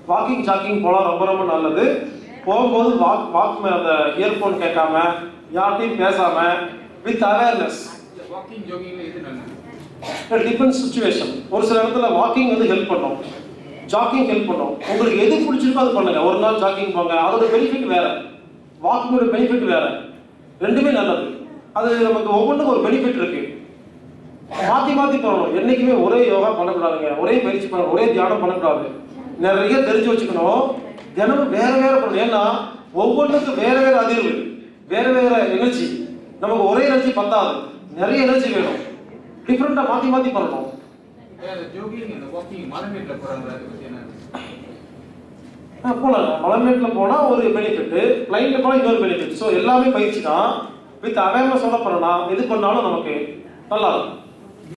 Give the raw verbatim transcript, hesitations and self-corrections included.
Walking jogging போகலாம், ரொம்ப ரொம்ப நல்லது. போகும்போது வாக் வாக் அந்த இயர்ஃபோன் கேட்காம யார்ட்டையும் பேசாம வித் அவேர்னஸ். வாக்கிங் ஜாகிங்ல எது நல்லது? Depends situation. ஒரு சில இடத்துல வாக்கிங் வந்து ஹெல்ப் பண்ணும், ஜாக்கிங் ஹெல்ப் பண்ணும். உங்களுக்கு எது பிடிச்சிருக்கோ அது பண்ணுங்க. ஒரு நாள் ஜாக்கிங் போங்க, அதோட பெனிஃபிட் வேற, வாக்கிங்கோட பெனிஃபிட் வேற, ரெண்டுமே நல்லது. அது நமக்கு ஒவ்வொன்றுக்கும் ஒரு பெனிஃபிட் இருக்கு. மாற்றி மாற்றி பண்ணணும். என்றைக்குமே ஒரே யோகா பண்ணக்கூடாதுங்க, ஒரே பயிற்சி பண்ண ஒரே தியானம் பண்ணக்கூடாது. நிறைய தெரிஞ்சு வச்சுக்கணும். தினமும் வேற வேற பண்ணணும். ஏன்னா ஒவ்வொன்றுக்கும் வேற வேற அதிர்வு, வேற வேற எனர்ஜி. நமக்கு ஒரே எனர்ஜி பத்தாது, நிறைய எனர்ஜி வேணும். டிஃப்ரெண்டா மாற்றி மாற்றி பண்ணணும். ஜாகிங் அந்த வாக்கிங் மலைமேட்ல போறாங்க, அதை பத்தி என்ன? போகலாம். மலைமேட்டில் போனால் ஒரு பெனிஃபிட், பிளைன்ல போனால் இன்னொரு பெனிஃபிட். ஸோ எல்லாமே பயிற்சி தான். வித் அவேர்னஸோட பண்ணலாம். எது பண்ணாலும் நமக்கு நல்லா இருக்கும்.